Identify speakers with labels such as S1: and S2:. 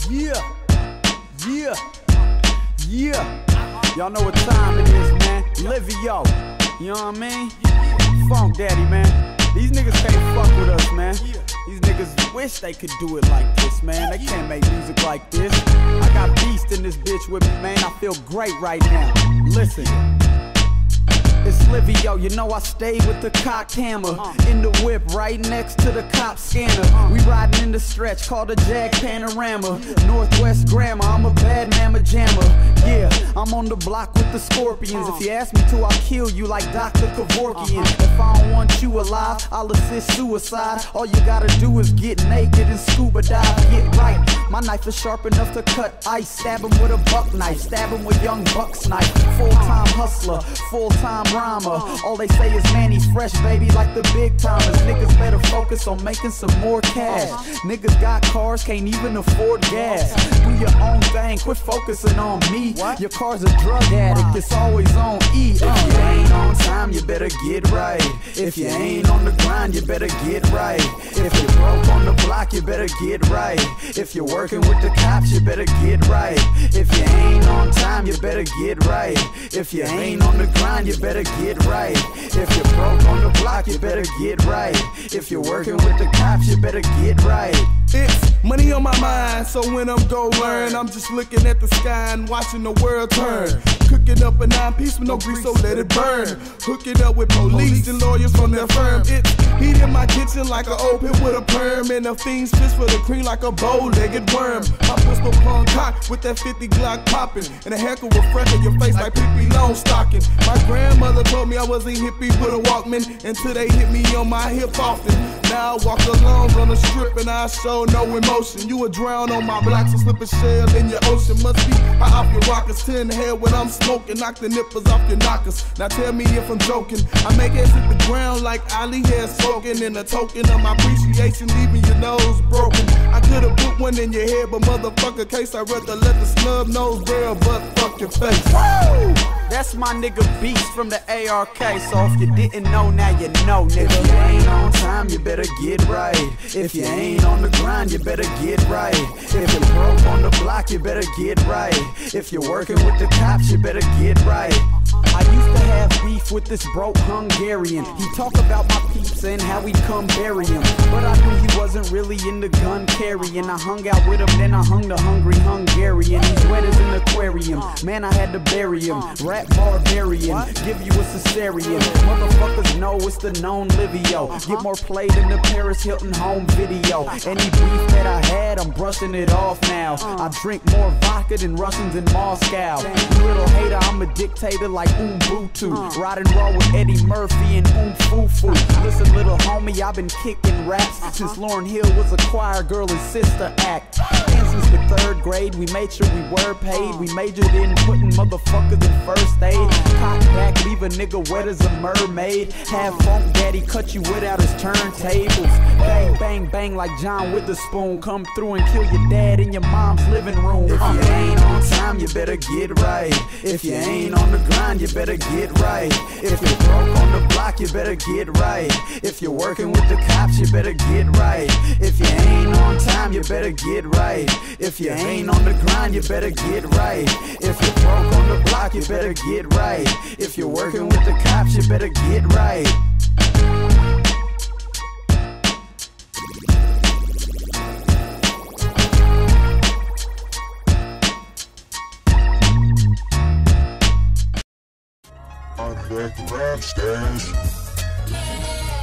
S1: Yeah, yeah, yeah. Y'all know what time it is, man. Livio, you know what I mean? Funk Daddy, man. These niggas can't fuck with us, man. These niggas wish they could do it like this, man. They can't make music like this. I got Beast in this bitch with me, man. I feel great right now. Listen. It's Livio, you know I stay with the cocked hammer. In the whip, right next to the cop scanner. We riding in the stretch, called the Jag Panorama. Northwest Grammar, I'm a bad mamma jammer. Yeah, I'm on the block with the Scorpions. If you ask me to, I'll kill you like Dr. Kevorkian. If I don't want you alive, I'll assist suicide. All you gotta do is get naked and scuba dive. Get right, my knife is sharp enough to cut ice. Stab him with a buck knife, stab him with young buck's knife. Full-time hustler, full-time rhymer. All they say is, man, he's fresh, baby, like the big timers. Niggas better focus on making some more cash. Niggas got cars, can't even afford gas. Do your own thing, quit focusing on me. Your car's a drug addict, it's always on E. If you ain't on time, you better get right. If you ain't on the grind, you better get right. If you're broke on the block, you better get right. If you're working with the cops, you better get right. If you ain't on time, you better get right. If you ain't on the grind, you better get right. If you're broke on the block, you better get right. If you're working with the cops, you better get right.
S2: It's money on my mind, so when I'm go learn, I'm just looking at the sky and watching the world turn. Cooking up a 9-piece with no grease, so let it burn. Hooking up with police and lawyers from their firm. It's heat in my kitchen like an old pit with a perm. And the fiends fish for the cream like a bow-legged worm. My pistol pun cock with that 50 Glock popping. And a heck of a fresh on your face like Pippi Longstocking. My grandmother told me I was a hippie with a Walkman until they hit me on my hip often. Now I walk alone on the strip and I show no emotion. You would drown on my block, so slip a shell in your ocean. Must be high off your rockers, 10 head when I'm smoking. Knock the nippers off your knockers. Now tell me if I'm joking. I make ass hit the ground like Ali has spoken. And a token of my appreciation, leaving your nose broken. I could've put one in your head, but motherfucker, case I'd rather let the snub nose real, but fuck your face.
S1: Woo! That's my nigga Beast from the ARK. So if you didn't know, now you know, nigga. If you ain't on time, you better get right. If you ain't on the grind, you better get right. If you're broke on the block, you better get right. If you're working with the cops, you better get right. I used to have beef with this broke Hungarian. He talk about my peeps and how we come bury him. But I knew he wasn't really into gun carrying. I hung out with him, then I hung the hungry Hungarian. He's wet as an aquarium, man, I had to bury him. Rap barbarian, give you a cesarean. Motherfuckers know it's the known Livio. Get more play than the Paris Hilton home video. Any beef that I had, I'm brushing it off now. I drink more vodka than Russians in Moscow. You little hater, I'm a dictator like Ubuntu. Riding raw with Eddie Murphy and Fufu. Listen, little homie, I've been kicking raps since Lauryn Hill was a choir girl and sister act. And since the 3rd grade, we made sure we were paid. We majored in putting motherfuckers in first aid. Cock back, leave a nigga wet as a mermaid. Have Funk Daddy cut you without his turntables. Bang, bang, bang like John Witherspoon. Come through and kill your dad in your mom's living room. If you ain't on time, you better get right. If you ain't on the grind, you better get right. If you're broke on the block, you better get right. If you're working with the cops, you better get right. If you ain't on time, you better get right. If you ain't on the grind, you better get right. If you're broke on the block, you better get right. If you're working with the cops, you better get right.
S3: I'm back to rap stars.